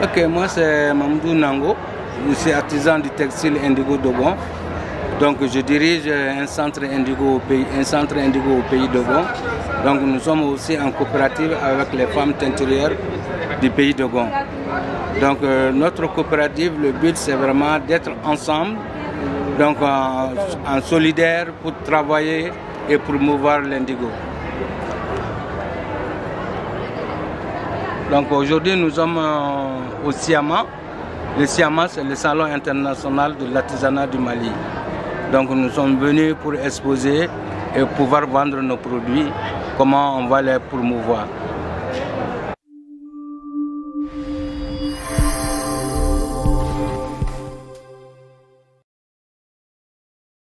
Ok, moi c'est Mamadou Nango, je suis artisan du textile Indigo Dogon. Donc je dirige un centre Indigo au pays Dogon. Donc nous sommes aussi en coopérative avec les femmes teinturières du pays Dogon. Donc notre coopérative, le but c'est vraiment d'être ensemble, donc en solidaire pour travailler et promouvoir l'indigo. Donc aujourd'hui nous sommes au Siama. Le Siama c'est le salon international de l'artisanat du Mali. Donc nous sommes venus pour exposer et pouvoir vendre nos produits, comment on va les promouvoir.